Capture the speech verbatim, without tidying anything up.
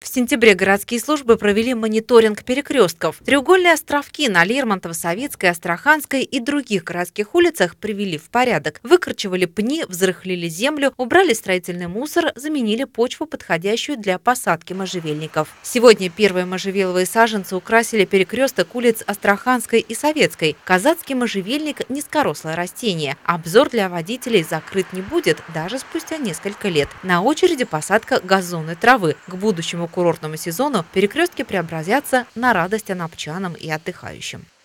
сентябре городские службы провели мониторинг перекрестков. Треугольные островки на Лермонтово, Советской, Астраханской и других городских улицах привели в порядок. Выкорчевали пни, взрыхлили землю, убрали строительный мусор, заменили почву, подходящую для посадки можжевельников. Сегодня первые можжевеловые саженцы украсили перекресток улиц Астраханской и Советской. Казацкий можжевельник – низкорослое растение. Обзор для водителей закрыт не будет даже спустя несколько лет. На очереди посадка газонной травы. К будущему курортному сезону перекрестки преобразятся на радость анапчанам и отдыхающим.